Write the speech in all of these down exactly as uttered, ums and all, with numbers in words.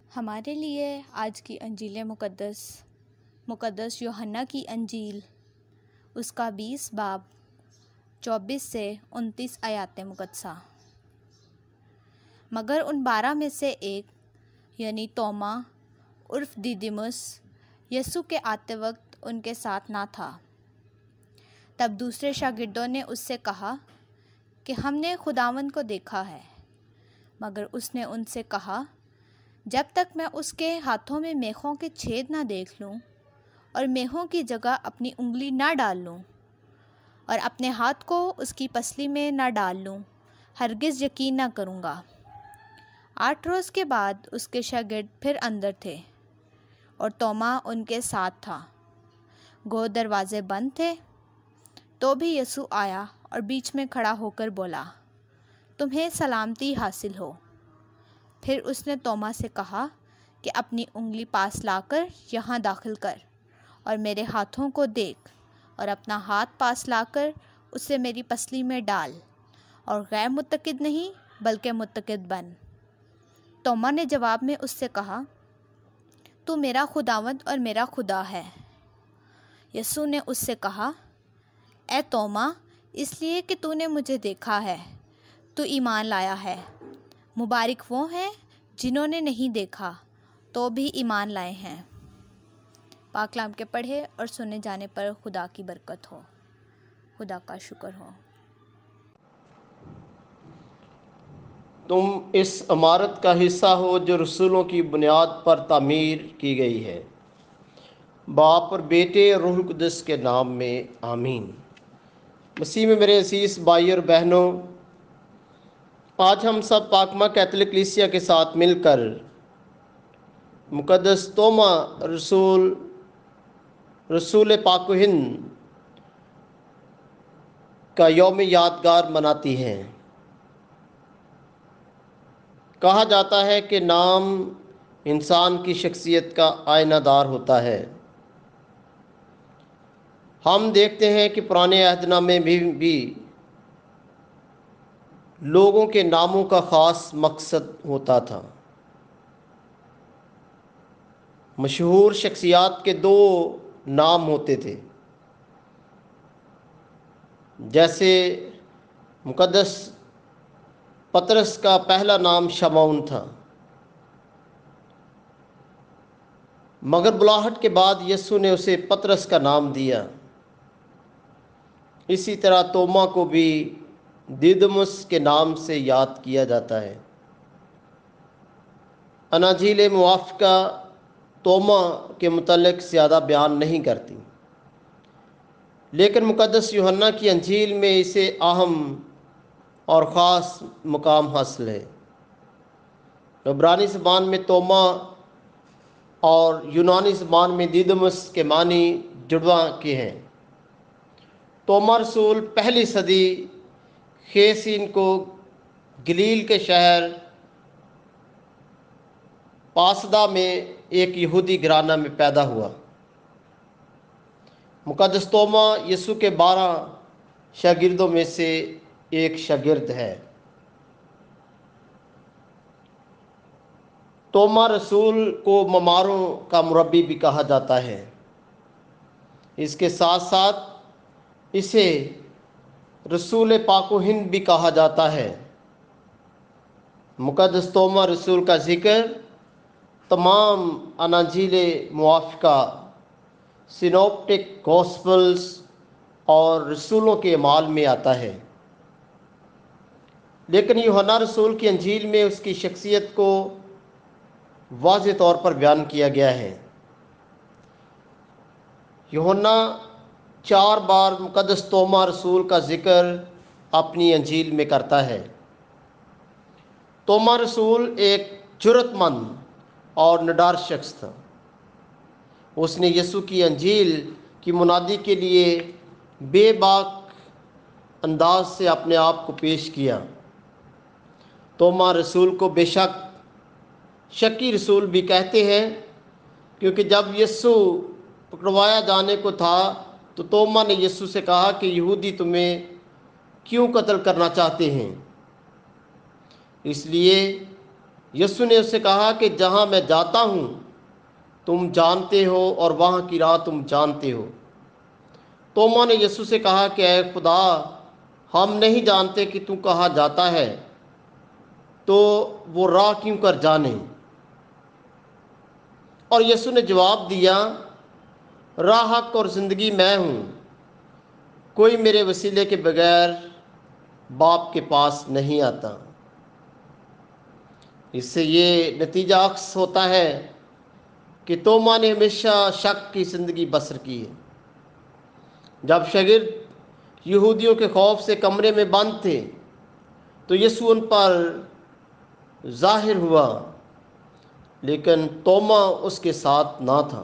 ہمارے لیے آج کی انجیل مقدس مقدس یوحنا کی انجیل اس کا بیس باب چوبیس سے انتیس آیات مقدسہ۔ مگر ان بارہ میں سے ایک یعنی توما عرف دیدیمس یسوع کے آتے وقت ان کے ساتھ نہ تھا۔ تب دوسرے شاگردوں نے اس سے کہا کہ ہم نے خداوند کو دیکھا ہے۔ مگر اس نے ان سے کہا، جب تک میں اس کے ہاتھوں میں میخوں کے چھید نہ دیکھ لوں اور میخوں کی جگہ اپنی انگلی نہ ڈال لوں اور اپنے ہاتھ کو اس کی پسلی میں نہ ڈال لوں، ہرگز یقین نہ کروں گا۔ آٹھ روز کے بعد اس کے شاگرد پھر اندر تھے اور توما ان کے ساتھ تھا۔ گو دروازے بند تھے، تو بھی یسوع آیا اور بیچ میں کھڑا ہو کر بولا، تمہیں سلامتی حاصل ہو۔ پھر اس نے توما سے کہا کہ اپنی انگلی پاس لا کر یہاں داخل کر اور میرے ہاتھوں کو دیکھ، اور اپنا ہاتھ پاس لا کر اسے میری پسلی میں ڈال، اور غیر متقد نہیں بلکہ متقد بن۔ توما نے جواب میں اس سے کہا، تو میرا خداوند اور میرا خدا ہے۔ یسوع نے اس سے کہا، اے توما، اس لیے کہ تو نے مجھے دیکھا ہے تو ایمان لایا ہے۔ مبارک وہ ہیں جنہوں نے نہیں دیکھا تو بھی ایمان لائے ہیں۔ پاک کلام کے پڑھے اور سنے جانے پر خدا کی برکت ہو۔ خدا کا شکر ہو۔ تم اس عمارت کا حصہ ہو جو رسولوں کی بنیاد پر تعمیر کی گئی ہے۔ باپ اور بیٹے اور روح القدس کے نام میں آمین۔ مسیح میں میرے عزیز بھائی اور بہنوں، آج ہم سب پاکمہ کیتھولک کلیسیا کے ساتھ مل کر مقدس توما رسول رسول پاک و ہند کا یوم یادگار مناتی ہیں۔ کہا جاتا ہے کہ نام انسان کی شخصیت کا آئینہ دار ہوتا ہے۔ ہم دیکھتے ہیں کہ پرانے عہد نامے میں بھی, بھی لوگوں کے ناموں کا خاص مقصد ہوتا تھا۔ مشہور شخصیات کے دو نام ہوتے تھے، جیسے مقدس پطرس کا پہلا نام شمعون تھا، مگر بلاہٹ کے بعد یسوع نے اسے پطرس کا نام دیا۔ اسی طرح توما کو بھی دیدمس کے نام سے یاد کیا جاتا ہے۔ اناجیل موافقہ توما کے متعلق زیادہ بیان نہیں کرتی، لیکن مقدس یوحنا کی انجیل میں اسے اہم اور خاص مقام حاصل ہے۔ عبرانی زبان میں توما اور یونانی زبان میں دیدمس کے معنی جڑواں کے ہیں۔ توما رسول پہلی صدی خیسین کو گلیل کے شہر پاسدا میں ایک یہودی گھرانہ میں پیدا ہوا۔ مقدس توما یسوع کے بارہ شاگردوں میں سے ایک شاگرد ہے۔ توما رسول کو مماروں کا مربی بھی کہا جاتا ہے۔ اس کے ساتھ ساتھ اسے رسول پاک و ہند بھی کہا جاتا ہے۔ مقدس توما رسول کا ذکر تمام اناجیل موافقہ، سینوپٹک گوسپلز اور رسولوں کے اعمال میں آتا ہے، لیکن یوحنا رسول کی انجیل میں اس کی شخصیت کو واضح طور پر بیان کیا گیا ہے۔ یوحنا چار بار مقدس توما رسول کا ذکر اپنی انجیل میں کرتا ہے۔ توما رسول ایک جرأت مند اور نڈر شخص تھا۔ اس نے یسوع کی انجیل کی منادی کے لیے بے باک انداز سے اپنے آپ کو پیش کیا۔ توما رسول کو بے شک شکی رسول بھی کہتے ہیں، کیونکہ جب یسوع پکڑوایا جانے کو تھا تو توما نے یسوع سے کہا کہ یہودی تمہیں کیوں قتل کرنا چاہتے ہیں؟ اس لیے یسوع نے اس سے کہا کہ جہاں میں جاتا ہوں تم جانتے ہو اور وہاں کی راہ تم جانتے ہو۔ توما نے یسوع سے کہا کہ اے خدا، ہم نہیں جانتے کہ تو کہاں جاتا ہے، تو وہ راہ کیوں کر جانے؟ اور یسوع نے جواب دیا، راہ، حق اور زندگی میں ہوں، کوئی میرے وسیلے کے بغیر باپ کے پاس نہیں آتا۔ اس سے یہ نتیجہ عکس ہوتا ہے کہ توما نے ہمیشہ شک کی زندگی بسر کی ہے۔ جب شاگرد یہودیوں کے خوف سے کمرے میں بند تھے تو یسوع ان پر ظاہر ہوا، لیکن توما اس کے ساتھ نہ تھا۔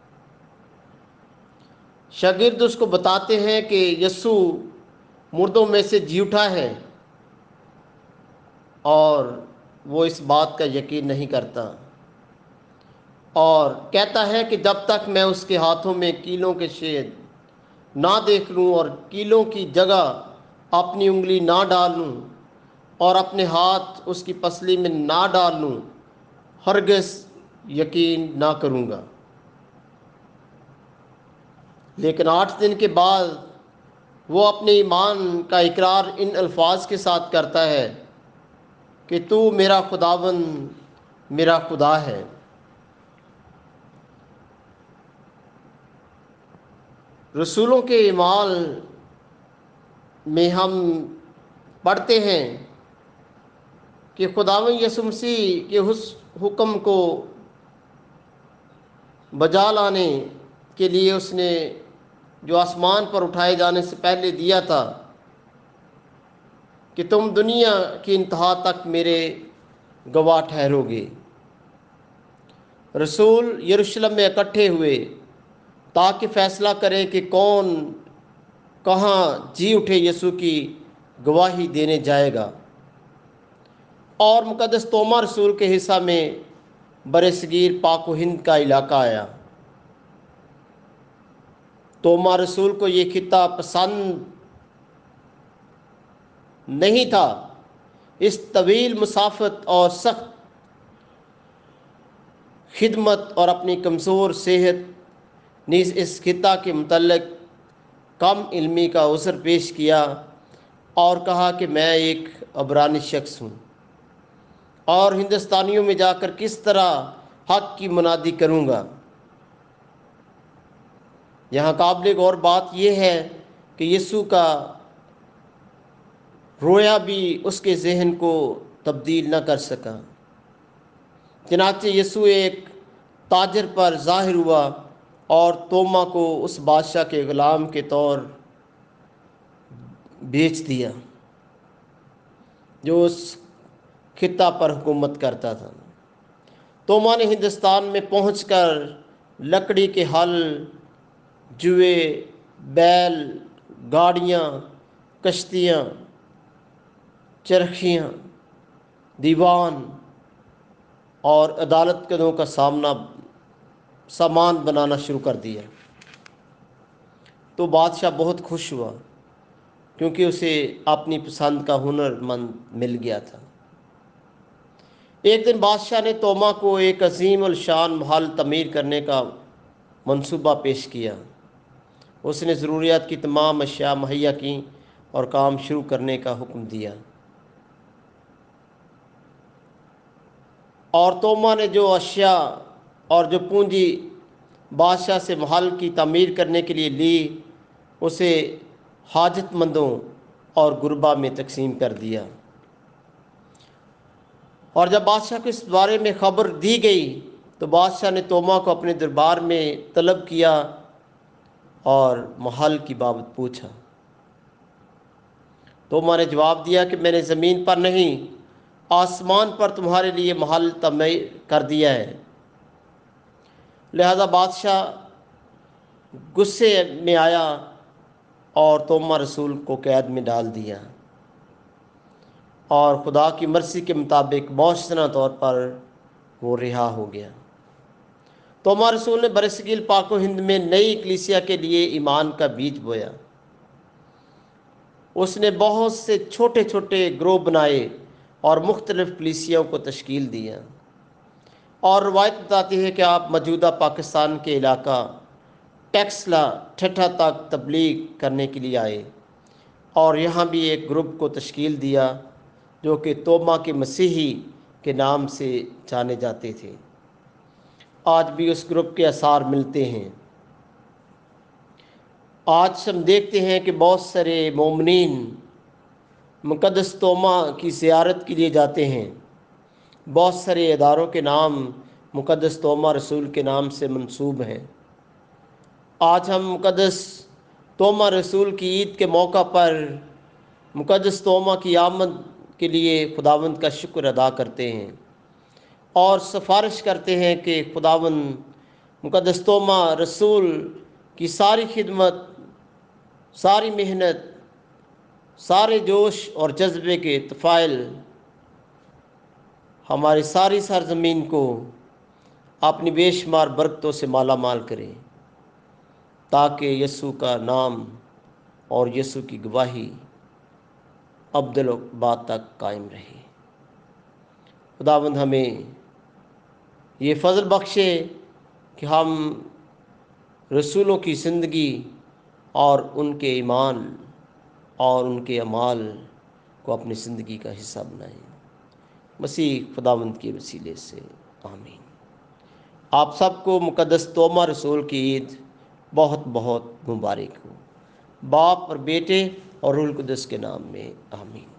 شاگرد اس کو بتاتے ہیں کہ یسوع مردوں میں سے جی اٹھا ہے، اور وہ اس بات کا یقین نہیں کرتا اور کہتا ہے کہ جب تک میں اس کے ہاتھوں میں کیلوں کے شید نہ دیکھ لوں اور کیلوں کی جگہ اپنی انگلی نہ ڈال لوں اور اپنے ہاتھ اس کی پسلی میں نہ ڈال لوں، ہرگز یقین نہ کروں گا۔ لیکن آٹھ دن کے بعد وہ اپنے ایمان کا اقرار ان الفاظ کے ساتھ کرتا ہے کہ تو میرا خداوند، میرا خدا ہے۔ رسولوں کے اعمال میں ہم پڑھتے ہیں کہ خداوند یسوع مسیح کے اس حکم کو بجا لانے کے لیے اس نے جو آسمان پر اٹھائے جانے سے پہلے دیا تھا کہ تم دنیا کی انتہا تک میرے گواہ ٹھہرو گے۔ رسول یروشلم میں اکٹھے ہوئے تاکہ فیصلہ کریں کہ کون کہاں جی اٹھے یسوع کی گواہی دینے جائے گا، اور مقدس توما رسول کے حصہ میں برصغیر پاک و ہند کا علاقہ آیا۔ توما رسول کو یہ خطہ پسند نہیں تھا۔ اس طویل مسافت اور سخت خدمت اور اپنی کمزور صحت نیز اس خطہ کے متعلق کم علمی کا عذر پیش کیا اور کہا کہ میں ایک عبرانی شخص ہوں اور ہندوستانیوں میں جا کر کس طرح حق کی منادی کروں گا۔ یہاں قابل غور بات یہ ہے کہ یسوع کا رویا بھی اس کے ذہن کو تبدیل نہ کر سکا۔ چنانچہ یسوع ایک تاجر پر ظاہر ہوا اور توما کو اس بادشاہ کے غلام کے طور بیچ دیا جو اس خطہ پر حکومت کرتا تھا۔ توما نے ہندوستان میں پہنچ کر لکڑی کے ہل، جوئے، بیل، گاڑیاں، کشتیاں، چرخیاں، دیوان اور عدالت کدوں کا سامنا سامان بنانا شروع کر دیا۔ تو بادشاہ بہت خوش ہوا کیونکہ اسے اپنی پسند کا ہنر مند مل گیا تھا۔ ایک دن بادشاہ نے توما کو ایک عظیم الشان محل تعمیر کرنے کا منصوبہ پیش کیا۔ اس نے ضروریات کی تمام اشیاء مہیا کیں اور کام شروع کرنے کا حکم دیا۔ اور توما نے جو اشیاء اور جو پونجی بادشاہ سے محل کی تعمیر کرنے کے لیے لی، اسے حاجت مندوں اور غربا میں تقسیم کر دیا۔ اور جب بادشاہ کو اس بارے میں خبر دی گئی تو بادشاہ نے توما کو اپنے دربار میں طلب کیا اور محل کی بابت پوچھا۔ توما نے جواب دیا کہ میں نے زمین پر نہیں، آسمان پر تمہارے لیے محل تعمیر کر دیا ہے۔ لہذا بادشاہ غصے میں آیا اور توما رسول کو قید میں ڈال دیا، اور خدا کی مرضی کے مطابق موجزانہ طور پر وہ رہا ہو گیا۔ توما رسول نے برصغیر پاک و ہند میں نئی کلیسیا کے لیے ایمان کا بیج بویا۔ اس نے بہت سے چھوٹے چھوٹے گروہ بنائے اور مختلف کلیسیوں کو تشکیل دیا، اور روایت بتاتی ہے کہ آپ موجودہ پاکستان کے علاقہ ٹیکسلا ٹھٹھا تک تبلیغ کرنے کے لیے آئے، اور یہاں بھی ایک گروپ کو تشکیل دیا جو کہ توما کے مسیحی کے نام سے جانے جاتے تھے۔ آج بھی اس گروپ کے آثار ملتے ہیں۔ آج ہم دیکھتے ہیں کہ بہت سارے مومنین مقدس توما کی زیارت کے لیے جاتے ہیں۔ بہت سارے اداروں کے نام مقدس توما رسول کے نام سے منسوب ہیں۔ آج ہم مقدس توما رسول کی عید کے موقع پر مقدس توما کی آمد کے لیے خداوند کا شکر ادا کرتے ہیں اور سفارش کرتے ہیں کہ خداوند مقدس توما رسول کی ساری خدمت، ساری محنت، سارے جوش اور جذبے کے طفائل ہماری ساری سرزمین کو اپنی بے شمار برکتوں سے مالا مال کرے، تاکہ یسوع کا نام اور یسوع کی گواہی ابدالآباد تک قائم رہے۔ خداوند ہمیں یہ فضل بخشے کہ ہم رسولوں کی زندگی اور ان کے ایمان اور ان کے اعمال کو اپنی زندگی کا حصہ بنائیں۔ مسیح خداوند کے وسیلے سے آمین۔ آپ سب کو مقدس توما رسول کی عید بہت بہت مبارک ہو۔ باپ اور بیٹے اور روح القدس کے نام میں آمین۔